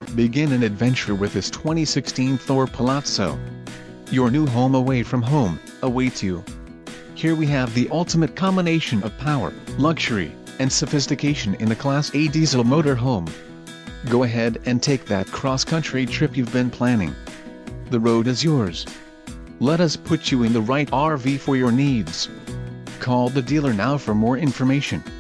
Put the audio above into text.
Begin an adventure with this 2016 Thor Palazzo. Your new home away from home awaits you. Here we have the ultimate combination of power, luxury, and sophistication in a Class A diesel motorhome. Go ahead and take that cross-country trip you've been planning. The road is yours. Let us put you in the right RV for your needs. Call the dealer now for more information.